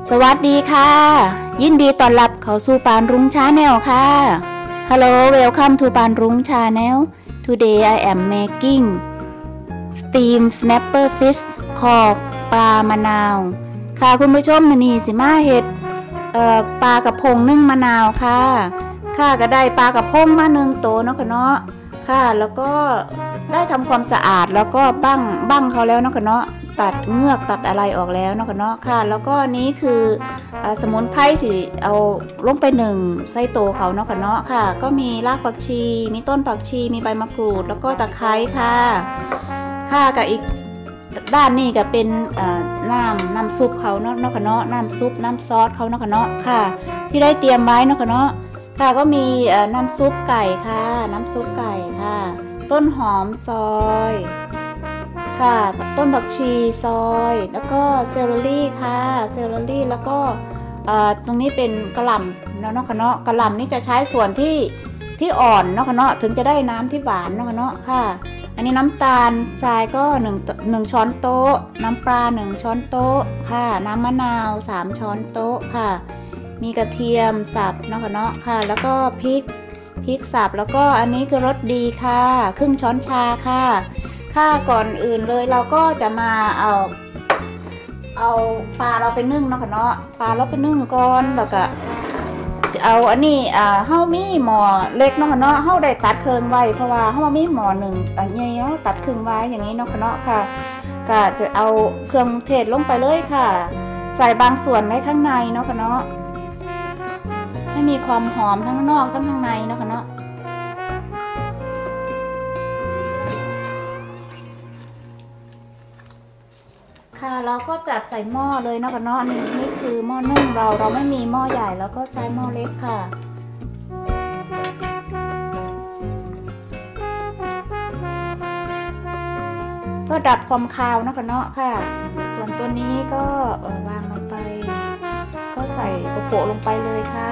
สวัสดีค่ะยินดีต้อนรับเข้าสู่ปานรุ้งชาแนลค่ะ Hello welcome to ปานรุ้งชาแนล Today I am making steam snapper fish คอปลามะนาวค่ะคุณผู้ชมมื้อนี้สิมาเฮ็ดปลากระพงนึ่งมะนาวค่ะก็ได้ปลากระพงมา1ตัวเนาะค่ะเนาะค่ะแล้วก็ได้ทำความสะอาดแล้วก็บั้งเขาแล้วเนาะค่ะเนาะตัดเงือกตัดอะไรออกแล้วเนาะค่ะเนาะค่ะแล้วก็นี้คือสมุนไพรสิเอาลงไป1ไส้โตเขาเนาะค่ะเนาะค่ะก็มีรากผักชีมีต้นผักชีมีใบมะกรูดแล้วก็ตะไคร้ค่ะกับอีกด้านนี้ก็เป็นน้ำซุปเขาเนาะค่ะเนาะน้ำซุปน้ำซอสเขาเนาะค่ะเนาะค่ะที่ได้เตรียมไว้เนาะค่ะเนาะค่ะก็มีน้ำซุปไก่ค่ะน้ำซุปไก่ค่ะต้นหอมซอยค่ะต้นผักชีซอยแล้วก็เซลลี่ค่ะเซลลี่แล้วก็ตรงนี้เป็นกระหล่ำเนาะค่ะเนาะกระหล่ำนี่จะใช้ส่วนที่อ่อนเนาะค่ะเนาะถึงจะได้น้ำที่หวานเนาะค่ะเนาะค่ะอันนี้น้ำตาลทรายก็1ช้อนโต๊ะน้ำปลา1ช้อนโต๊ะค่ะน้ำมะนาว3ช้อนโต๊ะค่ะมีกระเทียมสับเนาะค่ะเนาะค่ะแล้วก็พริกสับแล้วก็อันนี้คือรสดีค่ะครึ่งช้อนชาค่ะก่อนอื่นเลยเราก็จะมาเอาปลาเราไปนึ่งเนาะค่ะเนาะปลาเราไปนึ่งก่อนแล้วก็จะเอาอันนี้เฮามีหม้อเล็กเนาะค่ะเนาะเฮาได้ตัดครึ่งไว้เพราะว่าเฮามีหม้อ1อันใหญ่เฮาตัดครึ่งไว้อย่างนี้เนาะค่ะเนาะค่ะก็จะเอาเครื่องเทศลงไปเลยค่ะใส่บางส่วนไว้ข้างในเนาะค่ะเนาะให้มีความหอมทั้งนอกทั้งข้างในเนาะค่ะเนาะค่ะเราก็จัดใส่หม้อเลยเนาะค่ะเนาะนี่คือหม้อนึ่งเราไม่มีหม้อใหญ่แล้วก็ใช้หม้อเล็กค่ะเพื่อดับความคาวเนาะค่ะเนาะค่ะส่วนตัวนี้ก็วางลงไปก็ใส่โปะลงไปเลยค่ะ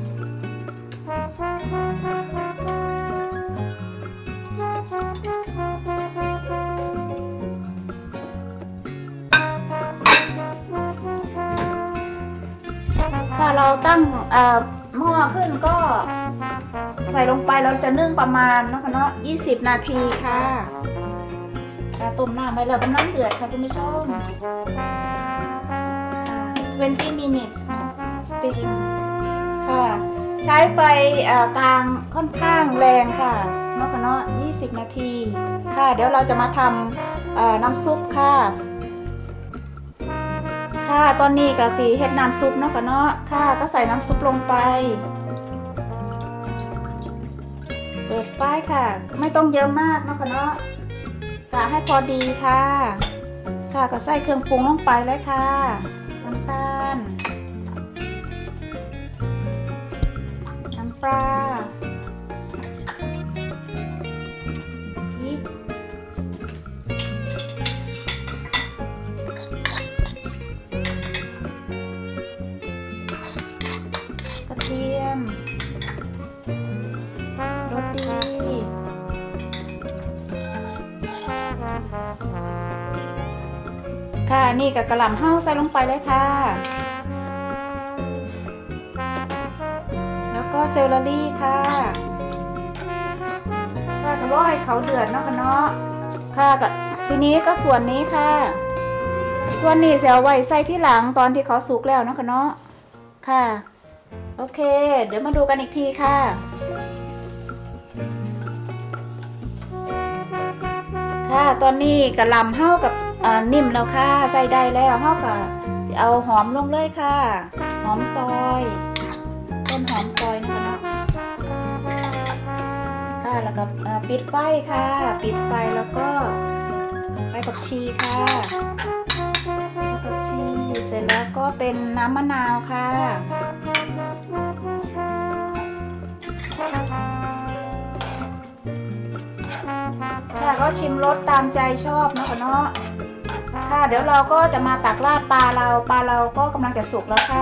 เราตั้งหม้อขึ้นก็ใส่ลงไปเราจะนึ่งประมาณนะคะเนาะ20 นาทีค่ะต้มน้ำไปแล้วกำลังเดือดค่ะคุณผู้ชม20 minutes steam ค่ะใช้ไฟกลางค่อนข้างแรงค่ะเนาะค่ะเนาะ20 นาทีค่ะเดี๋ยวเราจะมาทำน้ำซุปค่ะตอนนี้ก็สีเฮ็ดน้ำซุปเนาะค่ะเนาะค่ะก็ใส่น้ำซุปลงไปเปิดไฟค่ะไม่ต้องเยอะมากเนาะค่ะเนาะกะให้พอดีค่ะก็ใส่เครื่องปรุงลงไปเลยค่ะน้ำตาลน้ำปลากระเทียมรสดีค่ะนี่กับกระหล่ำเฮาใส่ลงไปเลยค่ะแล้วก็เซลลี่ค่ะก็รอให้เขาเดือดเนาะค่ะเนาะค่ะกับทีนี้ก็ส่วนนี้ค่ะส่วนนี้เอาไว้ใส่ที่หลังตอนที่เขาสุกแล้วเนาะค่ะเนาะค่ะโอเคเดี๋ยวมาดูกันอีกทีค่ะตอนนี้กระหล่ำเฮากับนิ่มแล้วค่ะใส่ได้แล้วเฮากับจะเอาหอมลงเลยค่ะหอมซอยต้นหอมซอยนะคะเนาะค่ะแล้วก็ปิดไฟค่ะปิดไฟแล้วก็ใบผักชีค่ะผักชีเสร็จแล้วก็เป็นน้ำมะนาวค่ะก็ชิมรสตามใจชอบนะคะเนาะค่ะเดี๋ยวเราก็จะมาตักราดปลาเราก็กำลังจะสุกแล้วค่ะ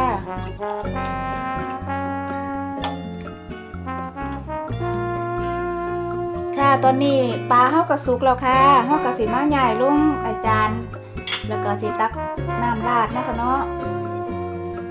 ตอนนี้ปลาเฮากระสุกแล้วค่ะเฮากระสีมาใหญ่ลุงจานแล้วก็สีตักน้ำราดนะคะเนาะ ค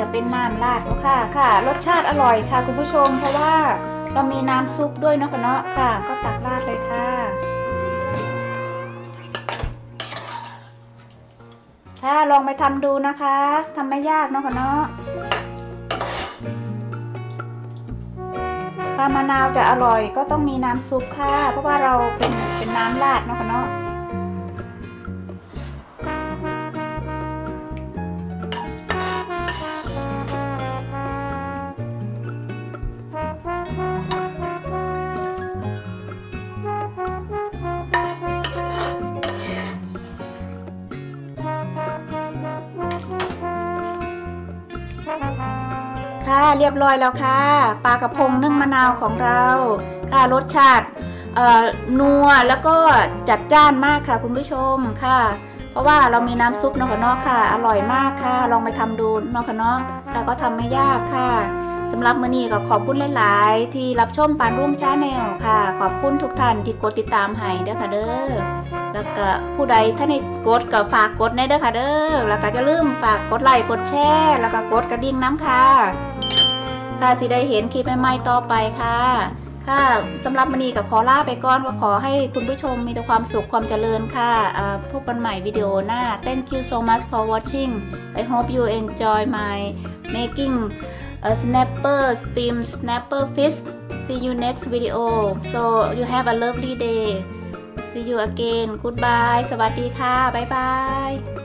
จะเป็นน้ำราดค่ะค่ะรสชาติอร่อยค่ะคุณผู้ชมเพราะว่าเรามีน้ำซุปด้วยเนาะค่ะก็ตักราดเลยค่ะค่ะลองไปทำดูนะคะทำไม่ยากเนาะปลามะนาวจะอร่อยก็ต้องมีน้ำซุปค่ะเพราะว่าเราเป็นน้ำราดเนาะค่ะเรียบร้อยแล้วค่ะปลากระพงนึ่งมะนาวของเราค่ะรสชาตินัวแล้วก็จัดจ้านมากค่ะคุณผู้ชมค่ะเพราะว่าเรามีน้ำซุปเนาะค่ะอร่อยมากค่ะลองไปทำดูเนาะค่ะก็ทำไม่ยากค่ะสำหรับมื้อนี้ก็ขอบคุณหลายๆที่รับชมปานรุ่งชาแนลค่ะขอบคุณทุกท่านที่กดติดตามให้เด้อค่ะเด้อแล้วก็ผู้ใดถ้าในกดก็ฝากกดในเด้อค่ะเด้อแล้วก็อย่าลืมฝากกดไลค์กดแชร์แล้วก็กดกระดิ่งน้ำค่ะค่ะสิได้เห็นคลิปใหม่ๆต่อไปค่ะค่ะสำหรับมื้อนี้ก็ขอลาไปก่อนก็ขอให้คุณผู้ชมมีแต่ความสุขความเจริญค่ะพบกันใหม่วิดีโอหน้า Thank you so much for watching I hope you enjoy my making snapper steam snapper fish see you next video so you have a lovely day see you again goodbye สวัสดีค่ะบ๊ายบาย